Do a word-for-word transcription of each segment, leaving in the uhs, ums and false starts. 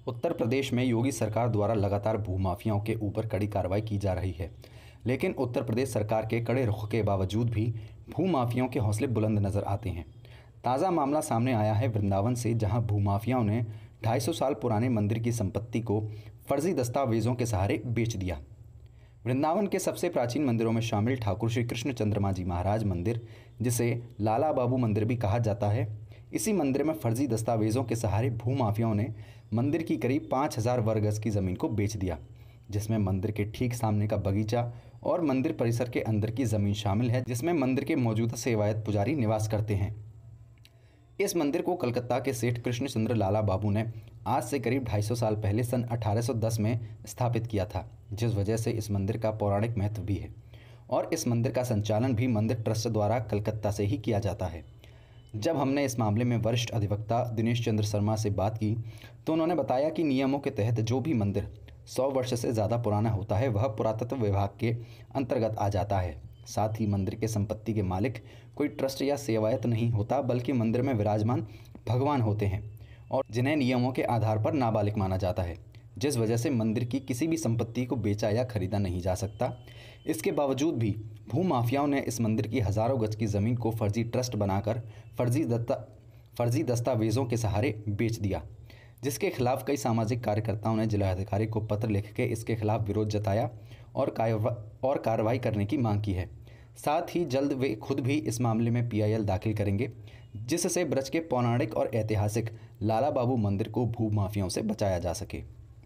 उत्तर प्रदेश में योगी सरकार द्वारा लगातार भूमाफियाओं के ऊपर कड़ी कार्रवाई की जा रही है, लेकिन उत्तर प्रदेश सरकार के कड़े रुख के बावजूद भी भूमाफियाओं के हौसले बुलंद नजर आते हैं। ताज़ा मामला सामने आया है वृंदावन से, जहां भूमाफियाओं ने ढाई सौ साल पुराने मंदिर की संपत्ति को फर्जी दस्तावेजों के सहारे बेच दिया। वृंदावन के सबसे प्राचीन मंदिरों में शामिल ठाकुर श्री कृष्ण चंद्रमा जी महाराज मंदिर, जिसे लाला बाबू मंदिर भी कहा जाता है, इसी मंदिर में फर्जी दस्तावेजों के सहारे भूमाफियाओं ने मंदिर की करीब पाँच हज़ार वर्ग गज की ज़मीन को बेच दिया, जिसमें मंदिर के ठीक सामने का बगीचा और मंदिर परिसर के अंदर की ज़मीन शामिल है, जिसमें मंदिर के मौजूदा सेवायत पुजारी निवास करते हैं। इस मंदिर को कलकत्ता के सेठ कृष्णचंद्र लाला बाबू ने आज से करीब ढाई सौ साल पहले सन अठारह सौ दस में स्थापित किया था, जिस वजह से इस मंदिर का पौराणिक महत्व भी है और इस मंदिर का संचालन भी मंदिर ट्रस्ट द्वारा कलकत्ता से ही किया जाता है। जब हमने इस मामले में वरिष्ठ अधिवक्ता दिनेश चंद्र शर्मा से बात की तो उन्होंने बताया कि नियमों के तहत जो भी मंदिर सौ वर्ष से ज़्यादा पुराना होता है वह पुरातत्व विभाग के अंतर्गत आ जाता है। साथ ही मंदिर के संपत्ति के मालिक कोई ट्रस्ट या सेवायत नहीं होता, बल्कि मंदिर में विराजमान भगवान होते हैं और जिन्हें नियमों के आधार पर नाबालिग माना जाता है, जिस वजह से मंदिर की किसी भी संपत्ति को बेचा या खरीदा नहीं जा सकता। इसके बावजूद भी भूमाफियाओं ने इस मंदिर की हज़ारों गज की ज़मीन को फर्जी ट्रस्ट बनाकर फर्जी दस्ता फर्जी दस्तावेज़ों के सहारे बेच दिया, जिसके खिलाफ कई सामाजिक कार्यकर्ताओं ने जिलाधिकारी को पत्र लिख के इसके खिलाफ विरोध जताया और और कार्रवाई करने की मांग की है। साथ ही जल्द वे खुद भी इस मामले में पी आई एल दाखिल करेंगे, जिससे ब्रज के पौराणिक और ऐतिहासिक लाला बाबू मंदिर को भूमाफियाओं से बचाया जा सके।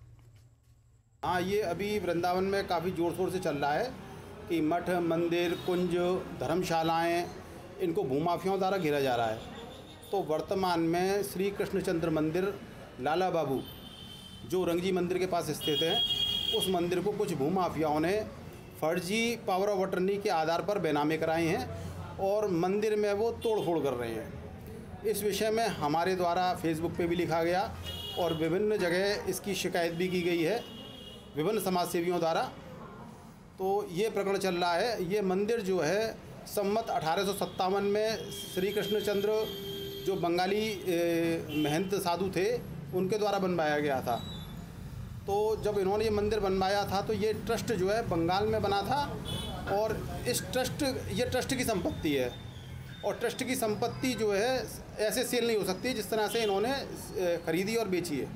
हाँ, ये अभी वृंदावन में काफ़ी ज़ोर शोर से चल रहा है कि मठ, मंदिर, कुंज, धर्मशालाएं, इनको भूमाफियाओं द्वारा घेरा जा रहा है। तो वर्तमान में श्री कृष्णचंद्र मंदिर लाला बाबू जो रंगजी मंदिर के पास स्थित है, उस मंदिर को कुछ भूमाफियाओं ने फर्जी पावर ऑफ अटर्नी के आधार पर बेनामे कराए हैं और मंदिर में वो तोड़ फोड़ कर रहे हैं। इस विषय में हमारे द्वारा फेसबुक पे भी लिखा गया और विभिन्न जगह इसकी शिकायत भी की गई है विभिन्न समाज सेवियों द्वारा। तो ये प्रकरण चल रहा है। ये मंदिर जो है सम्मत अठारह सौ सत्तावन में श्री कृष्णचंद्र जो बंगाली महंत साधु थे उनके द्वारा बनवाया गया था। तो जब इन्होंने ये मंदिर बनवाया था तो ये ट्रस्ट जो है बंगाल में बना था और इस ट्रस्ट ये ट्रस्ट की संपत्ति है और ट्रस्ट की संपत्ति जो है ऐसे सेल नहीं हो सकती जिस तरह से इन्होंने खरीदी और बेची है।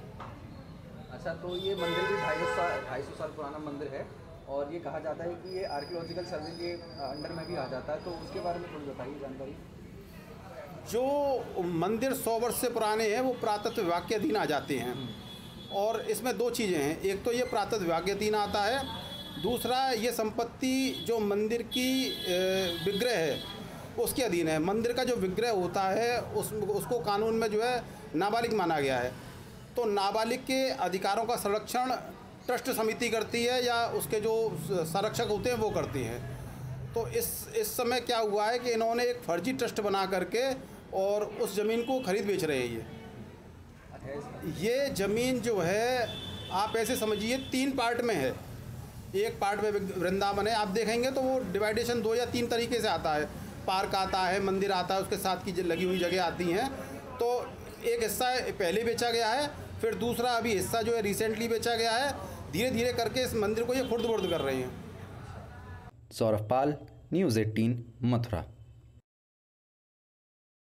अच्छा, तो ये मंदिर भी ढाई सौ साल ढाई सौ साल पुराना मंदिर है और ये कहा जाता है कि ये आर्कियोलॉजिकल सर्वे के अंडर में भी आ जाता है, तो उसके बारे में थोड़ी बताइए जानकारी। जो मंदिर सौ वर्ष से पुराने हैं वो पुरातत्व विभाग के अधीन आ जाते हैं और इसमें दो चीज़ें हैं। एक तो ये पुरातत्व विभाग के अधीन आता है, दूसरा ये संपत्ति जो मंदिर की विग्रह है उसके अधीन है। मंदिर का जो विग्रह होता है उस उसको कानून में जो है नाबालिग माना गया है। तो नाबालिग के अधिकारों का संरक्षण ट्रस्ट समिति करती है या उसके जो संरक्षक होते हैं वो करते हैं। तो इस इस समय क्या हुआ है कि इन्होंने एक फर्जी ट्रस्ट बना करके और उस ज़मीन को खरीद बेच रहे हैं। ये ये ज़मीन जो है आप ऐसे समझिए तीन पार्ट में है। एक पार्ट में वृंदावन है, आप देखेंगे तो वो डिवाइडेशन दो या तीन तरीके से आता है। पार्क आता है, मंदिर आता है, उसके साथ की लगी हुई जगह आती हैं। तो एक हिस्सा पहले बेचा गया है, फिर दूसरा अभी हिस्सा जो है रिसेंटली बेचा गया है। धीरे धीरे करके इस मंदिर को ये खुर्द बुर्द कर रहे हैं। सौरभ पाल, न्यूज़ अठारह, मथुरा।